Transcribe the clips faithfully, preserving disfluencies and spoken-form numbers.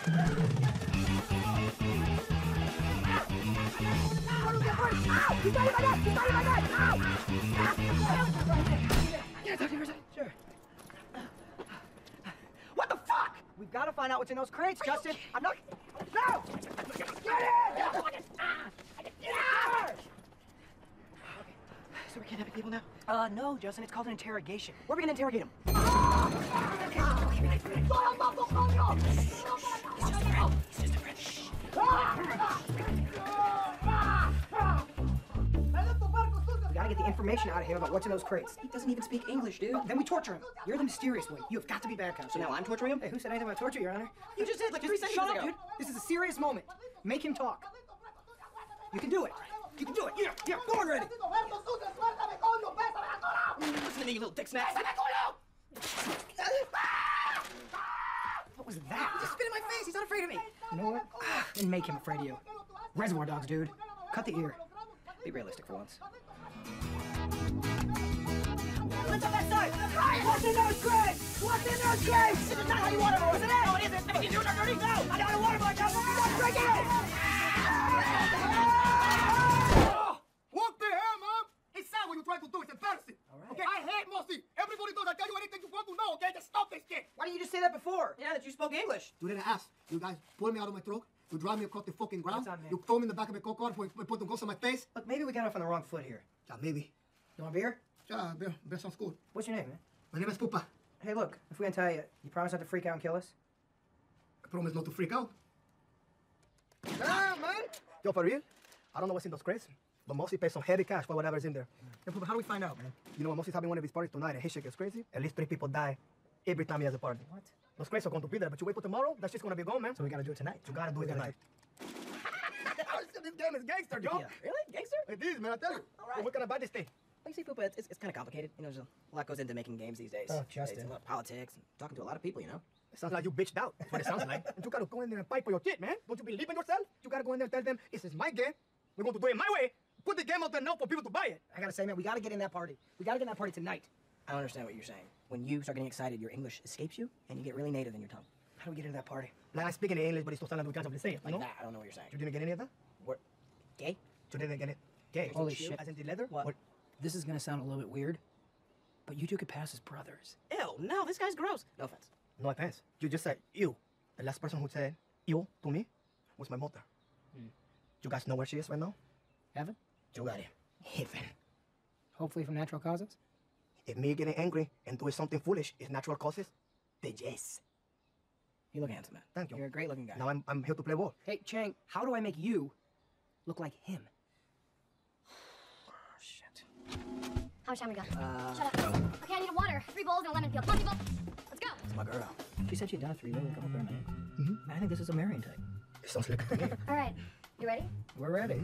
Sure. What the fuck? We've got to find out what's in those crates, Justin. I'm not... No! Get in! Get out! So we're kidnapping people now? Uh, no, Justin. It's called an interrogation. Where are we gonna interrogate him? He's just a friend. He's just a friend. Shh. We gotta get the information out of him about what's in those crates. He doesn't even speak English, dude. Then we torture him. You're the mysterious one. You have got to be bad cop. So now I'm torturing him? Hey, who said anything about torture, Your Honor? You just did like three seconds Shut ago. up, dude. This is a serious moment. Make him talk. You can do it. You can do it. Yeah, yeah, born ready. Listen to me, you little dick snacks. What was that? He just spit in my face. He's not afraid of me. You know what? Then make him afraid of you. Reservoir Dogs, dude. Cut the ear. Be realistic for once. What's on that side? What's in those crates? What's in those crates? This is not how you want it, isn't it? No, it isn't. Let me get you dirty. No, I don't want to water boy. Stop drinking it. What the hell, Mom? It's sad what you're trying to do. It's embarrassing. All right. Okay, I hate Mossy. Everybody knows I tell you anything you want to know, okay? Just stop this shit. Why didn't you just say that before? Yeah, that you spoke English. You didn't ask. You guys pull me out of my throat. You drive me across the fucking ground. What's up, man? You throw me in the back of a go-kart and put the ghost on my face. Look, maybe we got off on the wrong foot here. Yeah, maybe. You want a beer? Yeah, beer. Beer sounds good. What's your name, man? My name is Pupa. Hey, look, if we untie you, you promise not to freak out and kill us? I promise not to freak out. Ah, man! Yo, for real? I don't know what's in those crates, but Mossy pays some heavy cash for whatever's in there. Hey, Pupa, how do we find out, man? You know, when Mossy's having one of his parties tonight and his shit gets crazy, at least three people die every time he has a party. What? Those crates are going to be there, but you wait for tomorrow, that shit's going to be gone, man. So we gotta do it tonight. You gotta do it tonight. This game is gangster, Joe. Yeah. Really? Gangster? It is, man, I tell you. All right. We're gonna buy this thing. Well, you see, Pupa, it's, it's, it's kind of complicated. You know, there's a lot goes into making games these days. Oh, Justin. It's a lot of politics and talking to a lot of people, you know? It sounds like you bitched out. That's what it sounds like. And you gotta go in there and fight for your shit, man. Don't you believe in yourself? You gotta go in there and tell them, this is my game. We're going to do it my way. Put the game out there now for people to buy it. I gotta say, man, we gotta get in that party. We gotta get in that party tonight. I don't understand what you're saying. When you start getting excited, your English escapes you, and you get really native in your tongue. How do we get into that party? Like, I speak in English, but it's still sounding like we say it, you Like know? that, I don't know what you're saying. You didn't get any of that? What? Gay? You didn't get it? Gay. Holy Shoe, shit. As in the leather? What? This is gonna sound a little bit weird, but you two could pass as brothers. Ew, no, this guy's gross. No offense. No offense. You just said you. The last person who said you to me was my mother. Hmm. You guys know where she is right now? Heaven? You got it. Heaven. Hopefully from natural causes? If me getting angry and doing something foolish is natural causes, then yes. You look handsome, man. Thank you. You're a great looking guy. Now I'm, I'm here to play ball. Hey, Chang, how do I make you look like him? Oh, shit. How much time we got? Uh, Shut up. Okay, I need a water, three bowls, and a lemon peel. Come on, people. Let's go. It's my girl. She said she'd done it for you really couple of minutes. Mm-hmm. I think this is a marrying type. It sounds like to me. All right. You ready? We're ready.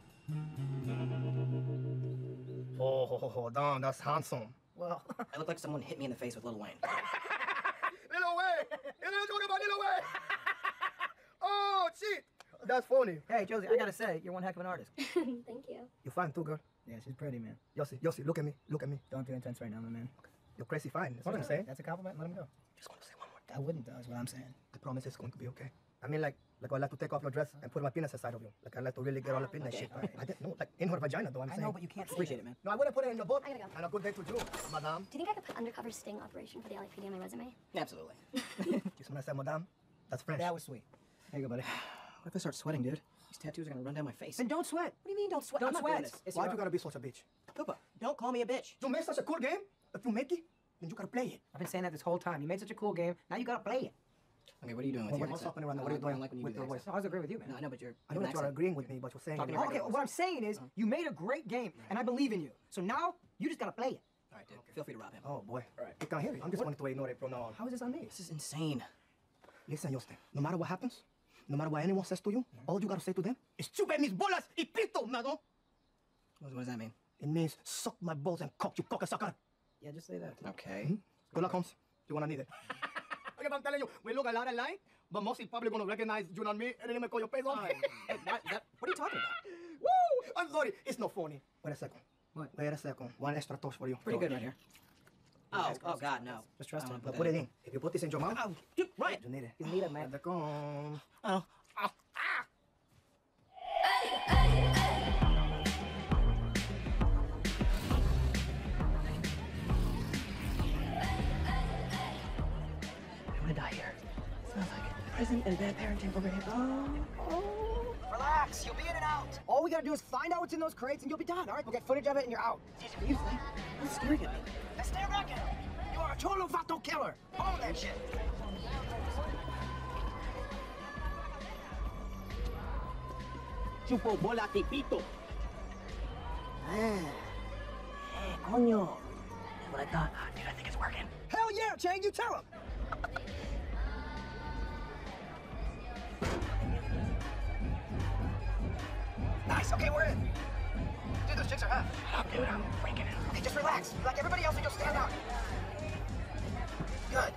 Oh, ho, ho, ho, damn, that's handsome. Well, I look like someone hit me in the face with Lil Wayne. Little way! You're talking about Little way! Oh, shit! That's funny. Hey, Josie, I gotta say, you're one heck of an artist. Thank you. You're fine too, girl. Yeah, she's pretty, man. Yossi, Yossi, look at me. Look at me. Don't do intense right now, my man. You're crazy fine. That's what I'm saying. That's a compliment. Let him go. Just want to say one more thing. I wouldn't, though, is what I'm saying. I promise it's going to be okay. I mean, like, like I like to take off your dress and put my penis inside of you. Like, I like to really get all up in that Okay, shit. all right. I didn't know, like, in her vagina, though, I'm I saying. know, but you can't say Appreciate that. it, man. No, I wouldn't put it in your book. I gotta go. And a good day to you, madame. Do you think I could put undercover sting operation for the L A P D on my resume? Absolutely. Just when I said madame, that's French. That was sweet. There you go, buddy. What if I start sweating, dude? These tattoos are gonna run down my face. Then don't sweat. What do you mean don't sweat? Don't I'm not sweat. doing this. It's Why your- you gotta be such a bitch? Pupa, don't call me a bitch. You made such a cool game. If you make it, then you gotta play it. I've been saying that this whole time. You made such a cool game. Now you gotta play it. Okay, what are you doing with Well, your what's accent? happening right now? I What are you don't like- I doing don't like when you with do your the voice? accent. I always agree with you, man. No, I know, but you're. I you know have that an you're accent. agreeing with me, but you're saying Talking it about right. Okay, what I'm saying is, you made a great game, and I believe in you. So now, you just gotta play it. All right, dude. Feel free to rob him. Oh, boy. All right. I can't hear you. I'm just going to ignore it from now on. How is this on me? This is insane. Listen, Justin, no matter what happens, no matter what anyone says to you, all you gotta say to them is chupe mis bolas y pito, nado. What, what does that mean? It means suck my balls and cock, you cocksucker. Yeah, just say that. Okay. Good luck, Holmes. You're gonna need it. Okay, I'm telling you, we look a lot alike, but most is probably gonna recognize you and me, and then call your face off. Hey, what, that, what are you talking about? Woo! I'm sorry, it's not funny. Wait a second. What? Wait a second. One extra touch for you. Pretty good right here. Oh, oh God, no. Just trust I him. don't But put put that it in. If you put this in your mouth, Oh, dude, right. you need it. You need it, man. Let it go. Oh. Oh. Ah. I'm gonna die here. Smells like prison and bad parenting over here. Oh. Oh. Relax, you'll be in and out. All we gotta do is find out what's in those crates and you'll be done, all right? We'll get footage of it and you're out. Jesus, what are you saying? What's staring at me? Let's stay back at him. You are a total vato killer. Own that shit. Chupo bola tipito. Man. Hey, coño. That's what I thought. Dude, I think it's working. Hell yeah, Chang, you tell him. Nice, okay, we're in. Dude, those chicks are hot. Oh, dude, I'm freaking out. Okay, just relax. Like everybody else and you'll stand out. Good.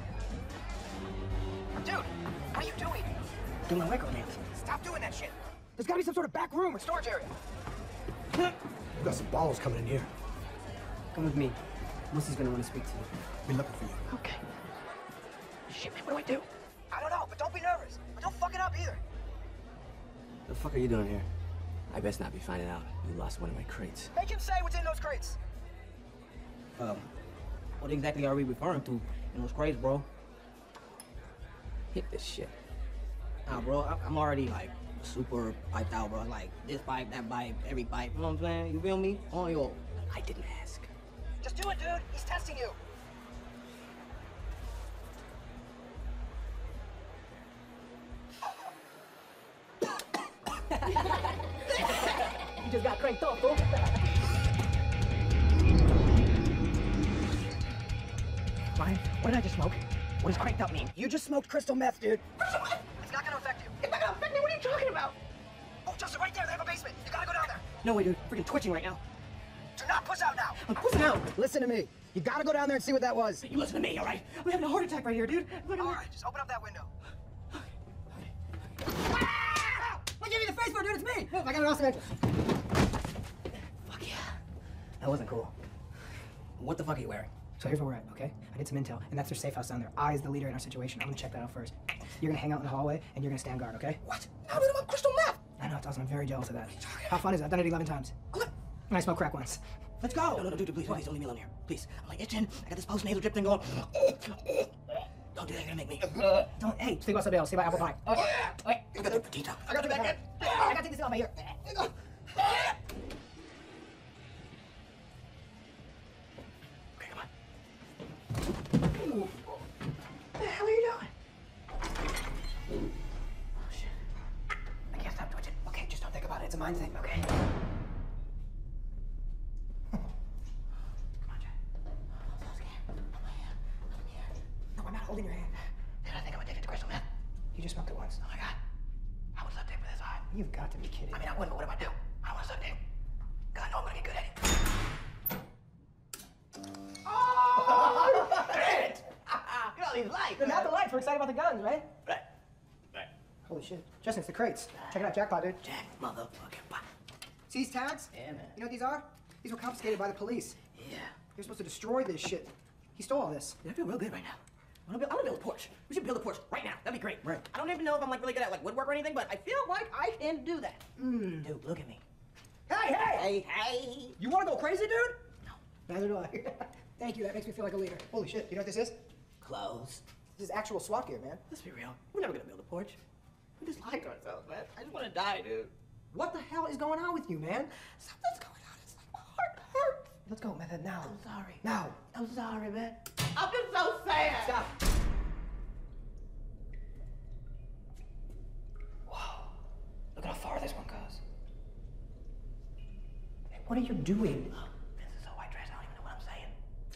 Dude, what are you doing? Do my micro dance. Stop doing that shit. There's gotta be some sort of back room or storage area. You got some balls coming in here. Come with me. Mussy's gonna want to speak to you. We're looking for you. Okay. Shit, man, what do I do? I don't know, but don't be nervous. But don't fuck it up either. The fuck are you doing here? I best not be finding out you lost one of my crates. Make him say what's in those crates. Um, what exactly are we referring to in those crates, bro? Hit this shit. Nah, bro, I I'm already, like, super piped out, bro. Like, this pipe, that pipe, every pipe. You know what I'm saying? You feel me? On your... I didn't ask. Just do it, dude. He's testing you. You just got cranked off, bro. Ryan, what did I just smoke? What does cranked up mean? You just smoked crystal meth, dude. It's not gonna affect you. It's not gonna affect me. What are you talking about? Oh, Justin, right there. They have a basement. You gotta go down there. No way, dude. Freaking twitching right now. Do not push out now. I'm pushing out. Listen to me. You gotta go down there and see what that was. You listen to me, all right? I'm having a heart attack right here, dude. Look at All me. right, just open up that window. Ah! What gave you the face for, dude? It's me. I got an awesome entrance. Fuck yeah. That wasn't cool. What the fuck are you wearing? So here's where we're at, okay? I did some intel, and that's their safe house down there. I is the leader in our situation. I'm gonna check that out first. You're gonna hang out in the hallway, and you're gonna stand guard, okay? What? How did about crystal meth? I know, it's awesome. I'm very jealous of that. How fun is that? I've done it eleven times. And I smoked crack once. Let's go. No, no, no, dude, please, please, don't leave me alone here. Please. I'm like itching. I got this post-nasal drip thing going. Don't do that. You're gonna make me. Don't, hey, think about something else. Think about apple pie. Oh, wait. You got the potato. I got you back in. I gotta take this off my ear. Okay, come on. What the hell are you doing? Oh, shit. I can't stop twitching. Okay, just don't think about it. It's a mind thing, okay? Come on, Jack. I'm so scared. I'm here. I'm here. No, I'm not holding your hand. Dude, I think I'm addicted to crystal meth. You just smoked it once. Oh my god. How much duct tape for this eye? You've got to be kidding. I mean, I wouldn't, but what if I do? I don't want to duct tape. Cause I know I'm gonna get good at it. Oh, shit! You know these lights. Not the lights. We're excited about the guns, right? Right. Right. Holy shit. Justin, it's the crates. Check it out, jackpot, dude. Jack, motherfucking pop. See these tags? Yeah, man. You know what these are? These were confiscated by the police. Yeah. You're supposed to destroy this shit. He stole all this. Dude, I feel real good right now. I wanna build, I wanna build a porch. We should build a porch right now. That'd be great. Right. I don't even know if I'm like really good at like woodwork or anything, but I feel like I can do that. Mm. Dude, look at me. Hey, hey! Hey, hey. You want to go crazy, dude? No. Neither do I. Thank you. That makes me feel like a leader. Holy shit. You know what this is? Clothes. This is actual SWAT gear, man. Let's be real. We're never gonna build a porch. We just like ourselves, man. I just wanna die, dude. What the hell is going on with you, man? Something's going on. It's like my heart hurts. Let's go, Method, now. I'm sorry. Now. I'm sorry, man. I'm just so sad. Stop. Whoa. Look how far this one goes. Hey, what are you doing? Oh, this is so white trash. I don't even know what I'm saying.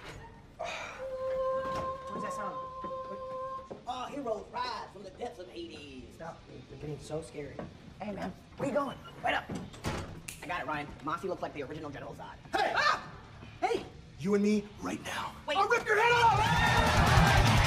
What does that sound? What? Oh, heroes rise from the depths of Hades. Stop. You're getting so scary. Hey, man. Where you going? Wait up. I got it, Ryan. Mossy looks like the original General Zod. Hey! Ah! Hey! You and me right now. Wait. I'll rip your head off!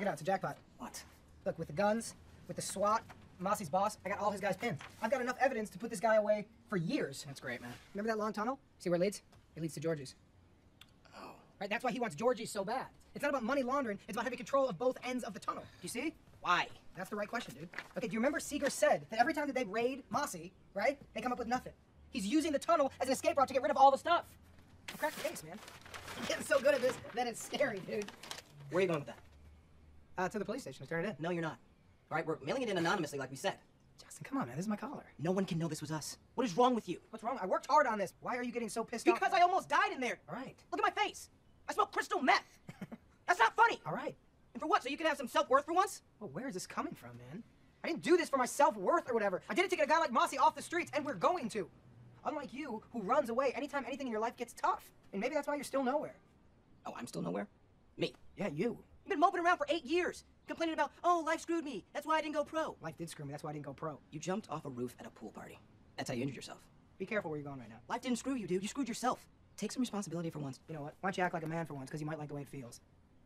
it out. It's a jackpot. What? Look, with the guns, with the SWAT, Mossy's boss, I got all his guys pinned. I've got enough evidence to put this guy away for years. That's great, man. Remember that long tunnel? See where it leads? It leads to Georgie's. Oh. Right, that's why he wants Georgie's so bad. It's not about money laundering, it's about having control of both ends of the tunnel. Do you see? Why? That's the right question, dude. Okay, do you remember Seeger said that every time that they raid Mossy, right, they come up with nothing? He's using the tunnel as an escape route to get rid of all the stuff. I cracked the case, man. I'm getting so good at this that it's scary, dude. Where are you going with that? Uh, to the police station to turn it in. No, you're not. All right, we're mailing it in anonymously, like we said. Justin, come on, man. This is my collar. No one can know this was us. What is wrong with you? What's wrong? I worked hard on this. Why are you getting so pissed off? Because I almost died in there. All right. Look at my face. I smell crystal meth. That's not funny. All right. And for what? So you can have some self-worth for once? Well, where is this coming from, man? I didn't do this for my self-worth or whatever. I did it to get a guy like Mossy off the streets, and we're going to. Unlike you, who runs away anytime anything in your life gets tough. And maybe that's why you're still nowhere. Oh, I'm still nowhere? Me? Yeah, you. You've been moping around for eight years, complaining about, oh, life screwed me. That's why I didn't go pro. Life did screw me. That's why I didn't go pro. You jumped off a roof at a pool party. That's how you injured yourself. Be careful where you're going right now. Life didn't screw you, dude. You screwed yourself. Take some responsibility for once. You know what? Why don't you act like a man for once, because you might like the way it feels.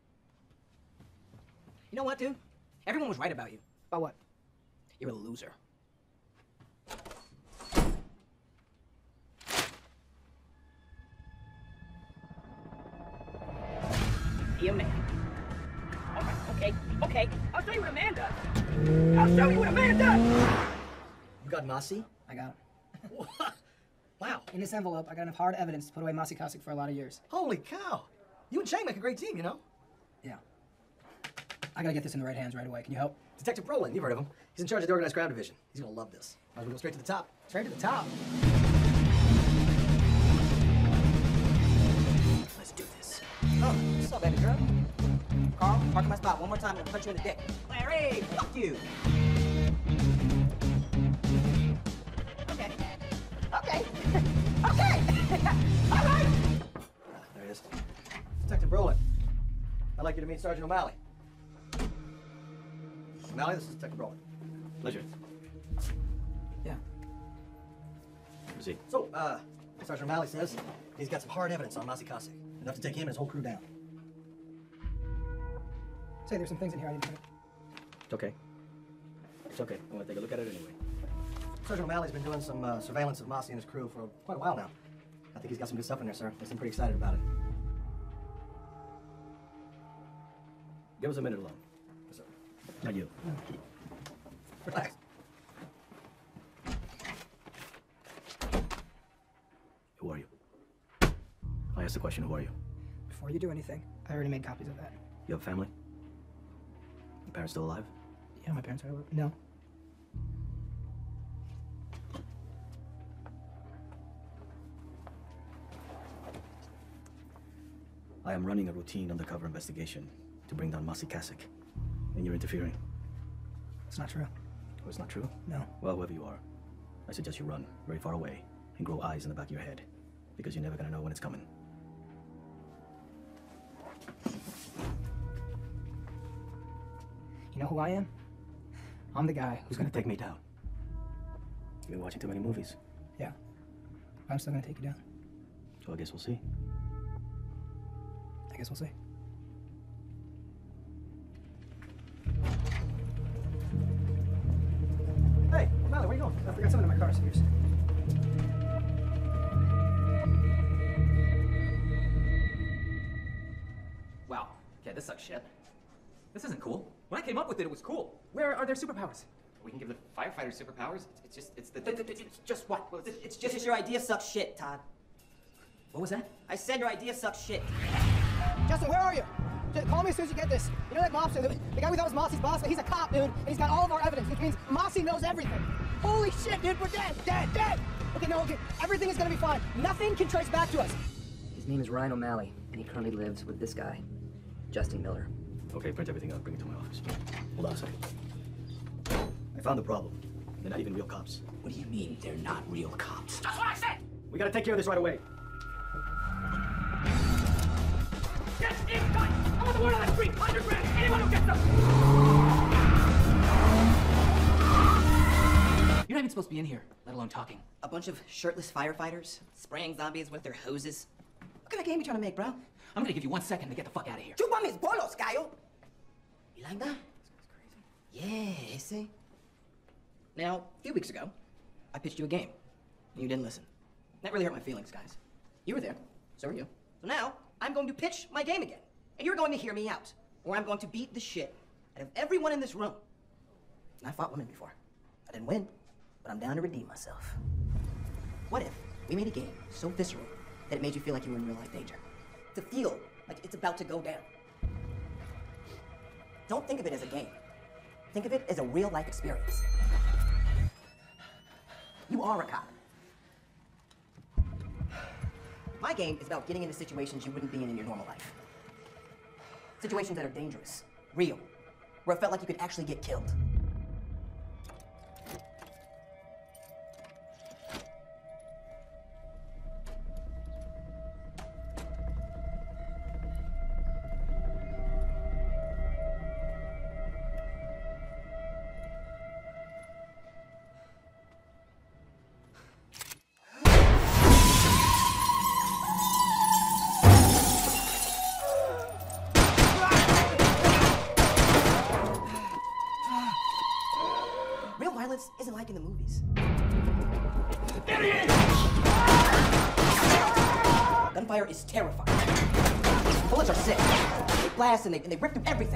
You know what, dude? Everyone was right about you. About what? You're a loser. Be a man. All right, okay, okay. I'll show you what a man does. I'll show you what a man does. You got Mossy? I got him. Wow. In this envelope, I got enough hard evidence to put away Mossy Cossack for a lot of years. Holy cow. You and Shane make a great team, you know? Yeah. I gotta get this in the right hands right away. Can you help? Detective Brolin, you've heard of him. He's in charge of the organized crime division. He's gonna love this. Might as well go straight to the top. Straight to the top. Let's do this. Oh, what's up, baby girl? Carl, park in my spot one more time and I'll punch you in the dick. Larry, fuck you. Okay. Okay. Okay. All right. There he is. Detective Brolin. I'd like you to meet Sergeant O'Malley. O'Malley, this is Detective Brolin. Pleasure. Yeah. Proceed. So, uh, Sergeant O'Malley says he's got some hard evidence on Mossy Cossack. Enough to take him and his whole crew down. Say there's some things in here I didn't put. It's okay. It's okay. I want to take a look at it anyway. Sergeant O'Malley's been doing some uh, surveillance of Mossy and his crew for quite a while now. I think he's got some good stuff in there, sir. They seem pretty excited about it. Give us a minute alone. Yes, sir. Not you. Relax. Who are you? I asked the question, who are you? Before you do anything, I already made copies of that. You have a family? Your parents still alive? Yeah, my parents are alive. No. I am running a routine undercover investigation to bring down Mossy Cossack, and you're interfering. It's not true. Oh, it's not true? No. Well, whoever you are, I suggest you run very far away and grow eyes in the back of your head, because you're never gonna know when it's coming. You know who I am? I'm the guy Who's gonna take me down? You've been watching too many movies, Yeah. I'm still gonna take you down. so I guess we'll see. I guess we'll see. Hey, O'Malley, where are you going? I forgot something in my car, so here's. Wow. Yeah, this sucks shit. This isn't cool. When I came up with it, it was cool. Where are their superpowers? We can give the firefighters superpowers. It's, it's just, it's the... It's just what? It's, it's just it's your idea sucks shit, Todd. What was that? I said your idea sucks shit. Justin, where are you? Just call me as soon as you get this. You know that mobster, the, the guy we thought was Mossy's boss, but he's a cop, dude, and he's got all of our evidence, which means Mossy knows everything. Holy shit, dude, we're dead, dead, dead! Okay, no, okay, everything is gonna be fine. Nothing can trace back to us. His name is Ryan O'Malley, and he currently lives with this guy, Justin Miller. Okay, print everything out, bring it to my office. Hold on a second. I found the problem. They're not even real cops. What do you mean they're not real cops? That's what I said! We gotta take care of this right away. Yes, it's done! I want the word on the street! Underground! Anyone who gets them! You're not even supposed to be in here, let alone talking. A bunch of shirtless firefighters spraying zombies with their hoses. What kind of game you trying to make, bro? I'm gonna give you one second to get the fuck out of here. Chupa mis bolos, gallo! You like that? Yeah, see? Now, a few weeks ago, I pitched you a game, and you didn't listen. That really hurt my feelings, guys. You were there, so were you. So now, I'm going to pitch my game again, and you're going to hear me out, or I'm going to beat the shit out of everyone in this room. And I fought women before. I didn't win, but I'm down to redeem myself. What if we made a game so visceral that it made you feel like you were in real life danger? To feel like it's about to go down. Don't think of it as a game. Think of it as a real life experience. You are a cop. My game is about getting into situations you wouldn't be in in your normal life. Situations that are dangerous, real, where it felt like you could actually get killed. Violence isn't like in the movies. Idiot! Gunfire is terrifying. Bullets are sick. They blast and they, and they rip through everything.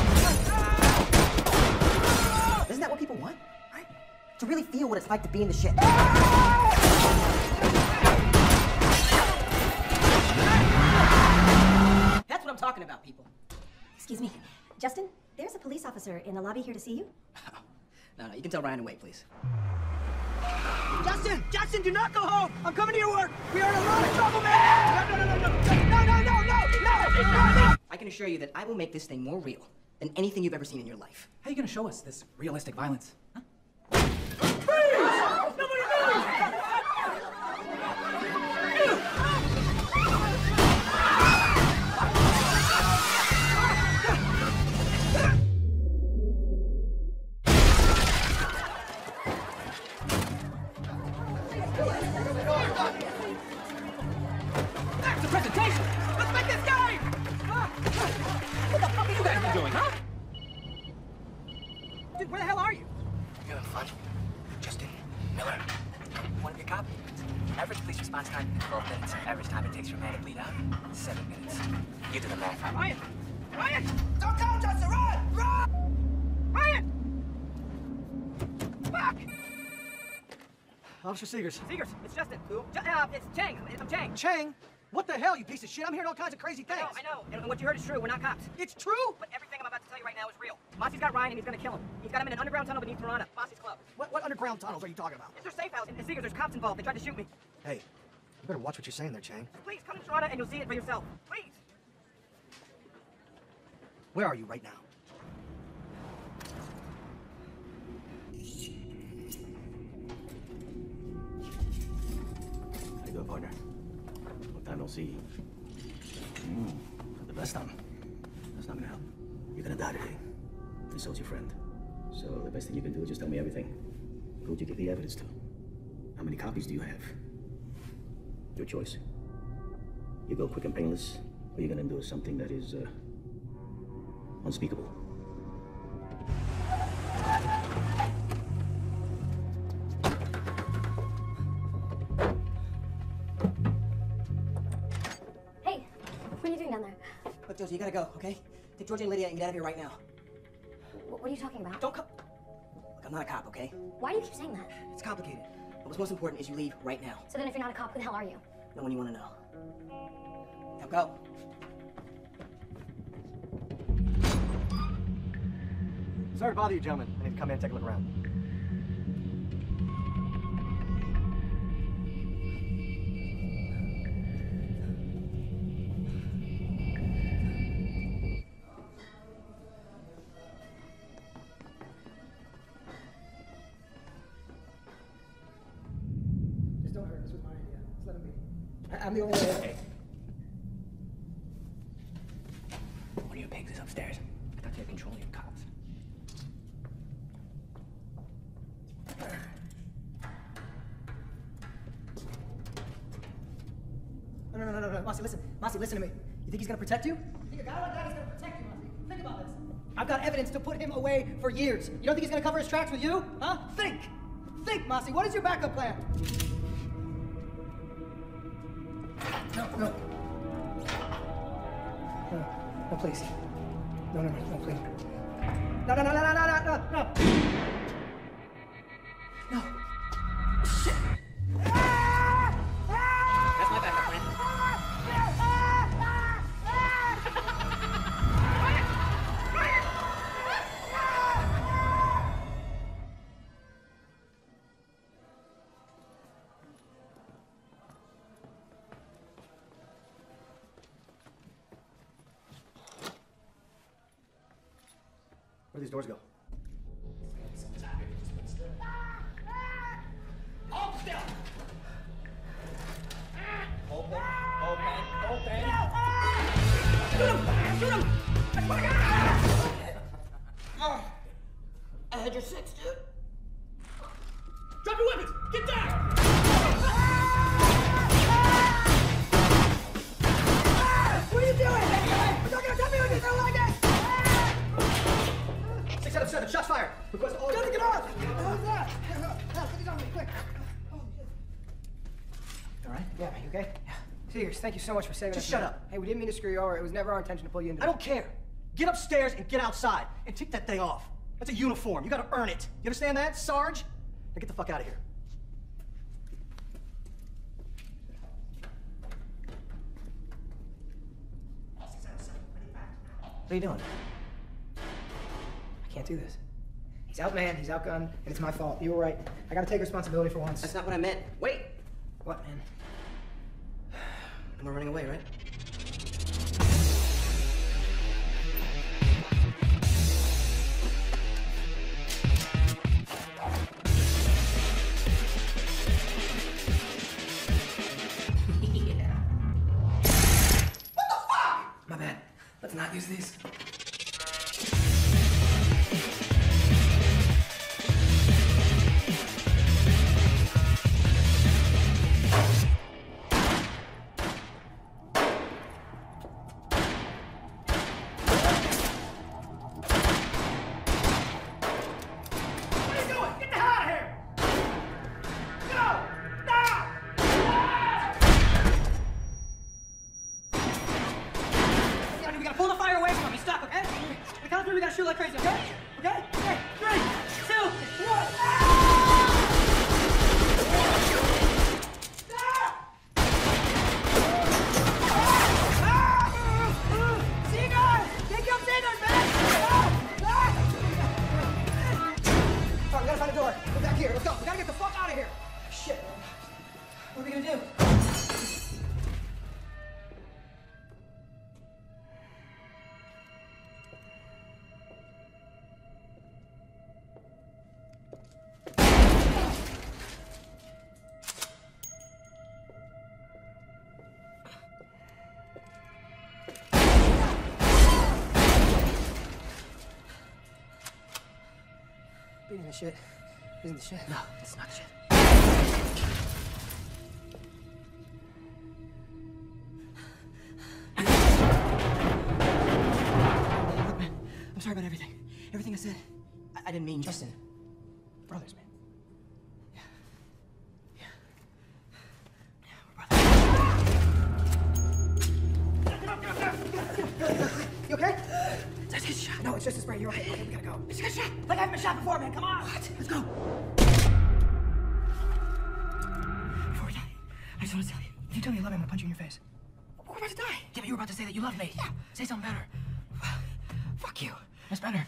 Isn't that what people want, right? To really feel what it's like to be in the shit. That's what I'm talking about, people. Excuse me. Justin, there's a police officer in the lobby here to see you. No, no, you can tell Ryan to wait, please. Justin! Justin, do not go home! I'm coming to your work! We are in a lot of trouble, man! No, no, no, no, no! No, no, no, no! No! No! I can assure you that I will make this thing more real than anything you've ever seen in your life. How are you gonna show us this realistic violence? Huh? Freeze! Nobody move! That's a presentation! Let's make this game! What the fuck are you guys doing, huh? Dude, where the hell are you? You having fun? Justin Miller. You want to be a cop? Average police response time, twelve minutes. Average time it takes for a man to bleed out, seven minutes. You do the math. Ryan! Ryan! Don't go, Justin! Run! Run! Ryan! Fuck! Officer Seegers. Seegers, it's Justin. Who? Ju uh, it's Chang. I'm Chang. Chang? What the hell, you piece of shit? I'm hearing all kinds of crazy I things. know, I know. And what you heard is true. We're not cops. It's true? But everything I'm about to tell you right now is real. Mossy's got Ryan and he's gonna kill him. He's got him in an underground tunnel beneath Toronto. Mossy's club. What, what underground tunnels are you talking about? It's their safe house. And Seegers, there's cops involved. They tried to shoot me. Hey, you better watch what you're saying there, Chang. Please come to Toronto and you'll see it for yourself. Please. Where are you right now? How you doing, partner? Long time no see. Mm, the best time. That's not gonna help. You're gonna die today. And so's your friend. So the best thing you can do is just tell me everything. Who'd you give the evidence to? How many copies do you have? Your choice. You go quick and painless, or you're gonna do something that is, uh, unspeakable. Hey, what are you doing down there? Look, Josie, you gotta go, okay? Take Georgia and Lydia and get out of here right now. What, what are you talking about? Don't come. Look, I'm not a cop, okay? Why do you keep saying that? It's complicated. But what's most important is you leave right now. So then if you're not a cop, who the hell are you? No one you want to know. Now go. Sorry to bother you, gentlemen. I need to come in and take a look around. Just don't hurt. This was my idea. Just let him be. I I'm the only one. Hey. One of your pigs is upstairs. I thought you had control of your cops. No, no, no, no, no, Mossy, listen. Mossy, listen to me. You think he's gonna protect you? You think a guy like that is gonna protect you, Mossy? Think about this. I've got evidence to put him away for years. You don't think he's gonna cover his tracks with you? Huh? Think! Think, Mossy, what is your backup plan? No, no. No, no, please. No, no, no, no, please. No, no, no, no, no, no, no, no. No. Shit. That's my backup plan. Where do these doors go? Open, open, open. Shoot him! Shoot him! I swear to God! Oh, I had your six, dude. Drop your weapons! Get down! What are you doing? You're not gonna tell me what you do like this! Six out of seven, shots fired. Request all. Get get off! Who's that? Help, get these on me, quick. Holy shit. All right. Yeah, you okay? Yeah. Serious, thank you so much for saving us. Just shut man. up. Hey, we didn't mean to screw you over. It was never our intention to pull you into I don't care. Get upstairs and get outside and take that thing off. That's a uniform. You gotta earn it. You understand that, Sarge? Now get the fuck out of here. What are you doing? I can't do this. He's outmanned, he's outgunned, and it's my fault. You were right. I gotta take responsibility for once. That's not what I meant. Wait. What, man? And we're running away, right? Yeah. What the fuck? My bad. Let's not use these. Shoot like crazy, okay? Okay? Okay. Three, two, one. Seagulls! Take your seagulls, man! Alright, we gotta find a door. We're back here. Let's go. We gotta get the fuck out of here. Shit. What are we gonna do? Beating the shit isn't the shit. No, it's not shit. Look, man, I'm sorry about everything. Everything I said, I, I didn't mean Justin, brothers, man. Yeah. Yeah, we're brothers. You okay? Let's get shot. No, it's just a spray. You're right. Okay, we gotta go. Let's get shot. Like I haven't been shot before, man. Come on. What? Let's go. Before we die, I just want to tell you. If you tell me you love me, I'm gonna punch you in your face. We're about to die. Yeah, but you were about to say that you love me. Yeah. Say something better. Fuck you. That's better.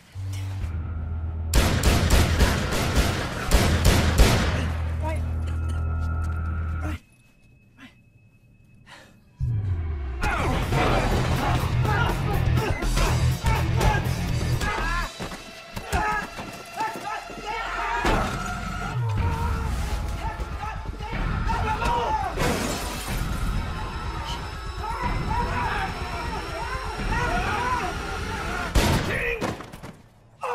Right. Right. Oh!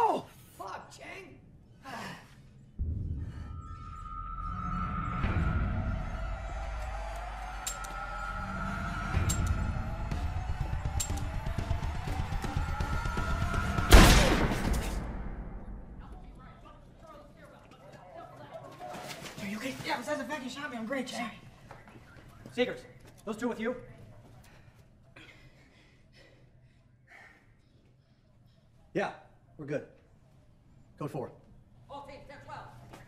Yeah, besides the fact you shot me, I'm great, Chad. Seekers, those two with you? Yeah, we're good. Code four. All teams, ten twelve.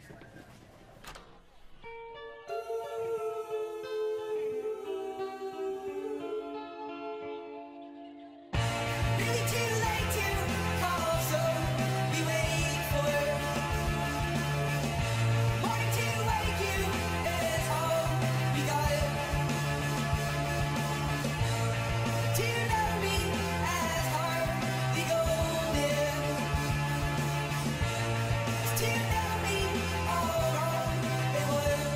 Really too late to call, so we wait for morning to wake you is all we got. To know me as hard we go there. To know me all wrong they were.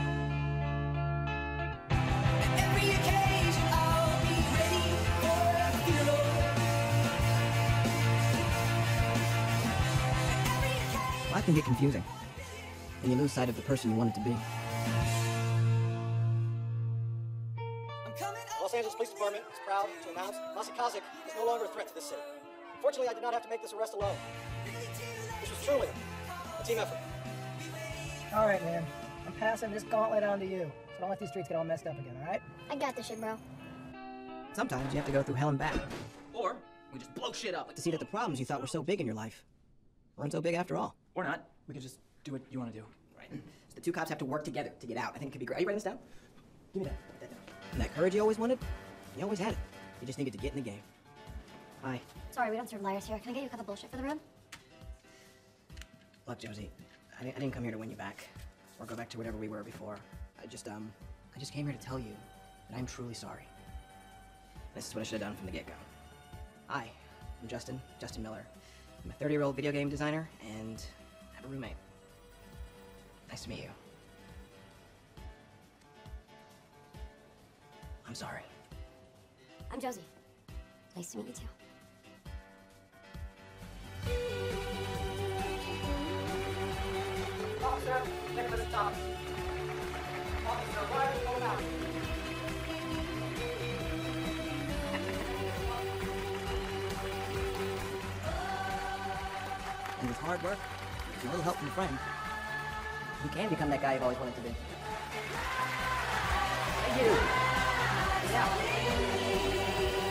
At every occasion I'll be ready for a funeral. Life can get confusing, and you lose sight of the person you wanted to be. I'm coming Los Angeles Police Department is proud to announce Mossy Cossack is no longer a threat to this city. Fortunately, I did not have to make this arrest alone. This was truly a team effort. All right, man. I'm passing this gauntlet on to you. So don't let these streets get all messed up again, all right? I got this shit, bro. Sometimes you have to go through hell and back Or we just blow shit up. to see that the problems you thought were so big in your life weren't so big after all. Or not. We could just do what you want to do. Right. So the two cops have to work together to get out. I think it could be great. Are you writing this down? Give me that. Write that down. And that courage you always wanted, you always had it. You just needed to get in the game. Hi. Sorry, we don't serve liars here. Can I get you a cup of bullshit for the room? Look, Josie, I didn't, I didn't come here to win you back or go back to whatever we were before. I just, um, I just came here to tell you that I'm truly sorry. This is what I should have done from the get-go. Hi, I'm Justin, Justin Miller. I'm a thirty-year-old video game designer, and I have a roommate. Nice to meet you. I'm sorry. I'm Josie. Nice to meet you too. Officer, Nicholas Thomas. Officer, why are you going out? And with hard work, with a little help from a friend, you can become that guy you've always wanted to be. Thank you. Yeah.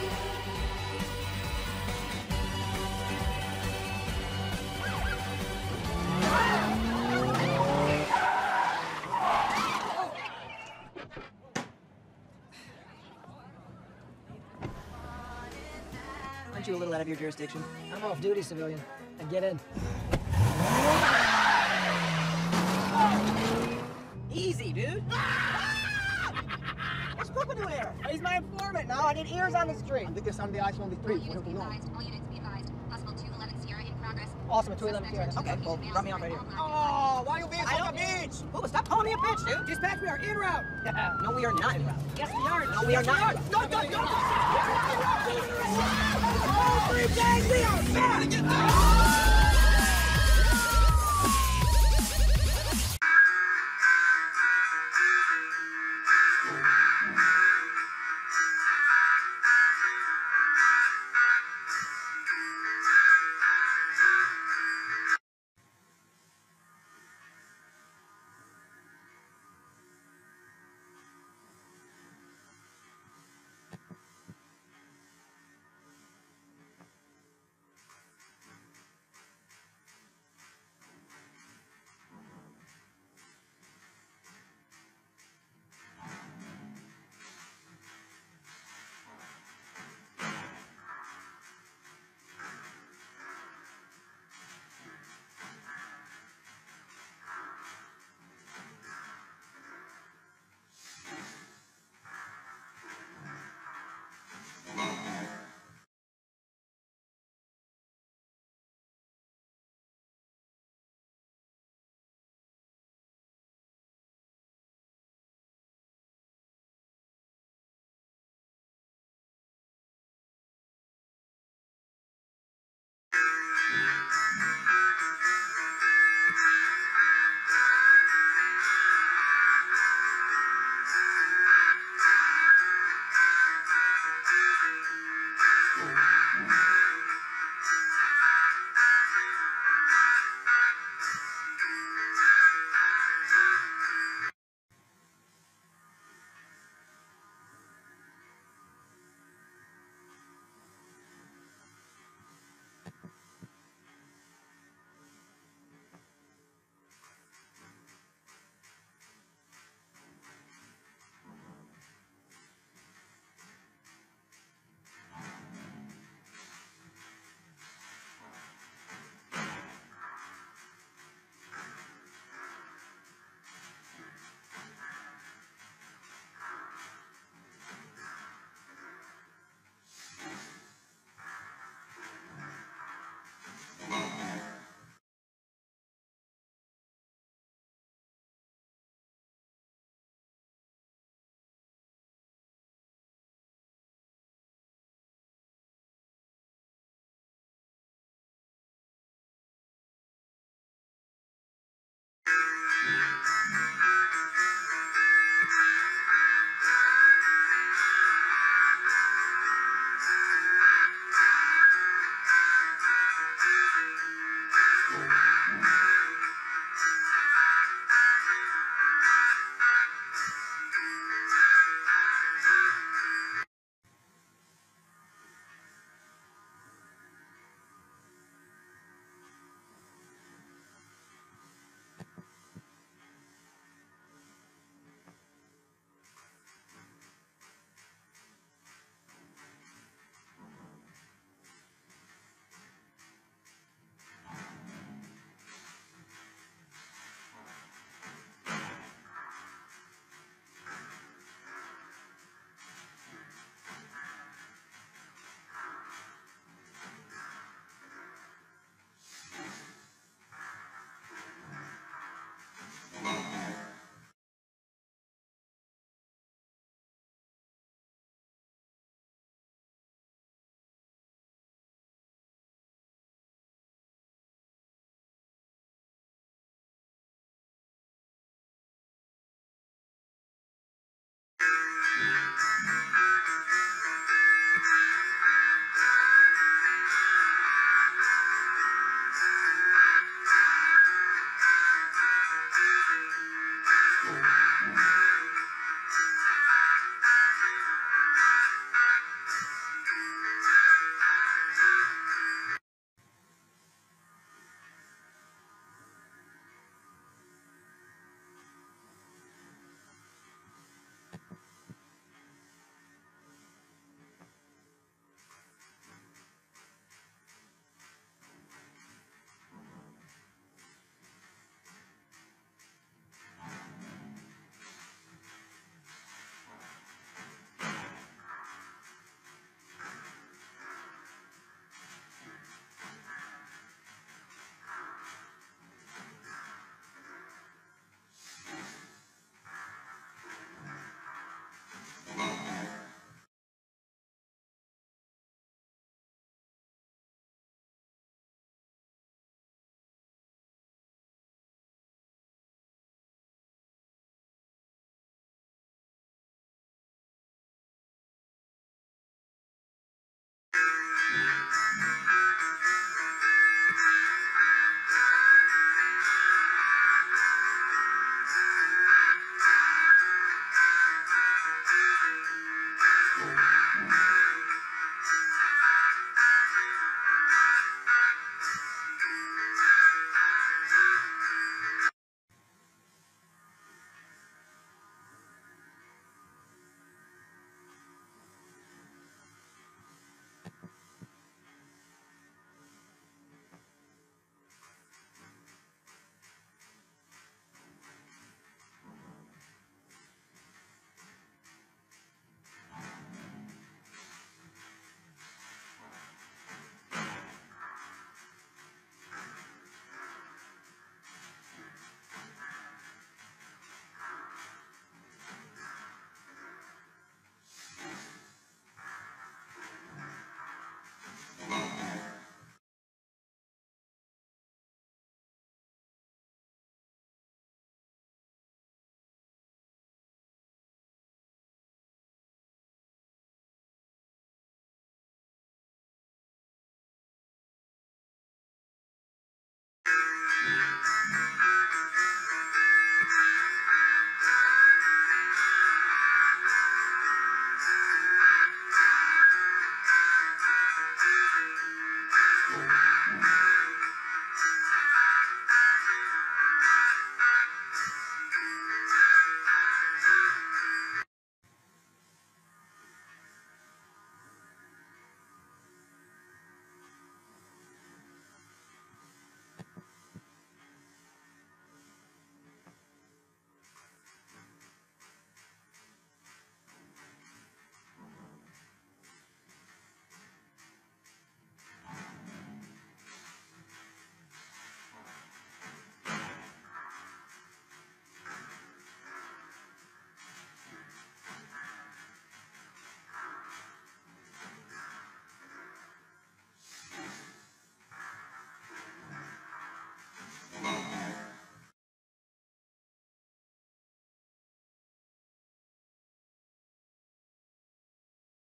Aren't you a little out of your jurisdiction? I'm off duty, civilian. And get in. Easy, dude. What's Papa doing here? He's my informant now. I need ears on the street. I think it's on the ice only three. All units be advised. All units be advised. Possible two eleven Sierra in progress. Awesome, two eleven Sierra. Okay, well, drop me off right here. Oh, why you being I such a don't- bitch? Oh, stop calling me a bitch, dude. Dispatch, we are en route. No, we are not in route. Yes, we are. No, we are not. Don't, don't, don't. All three days, we are back.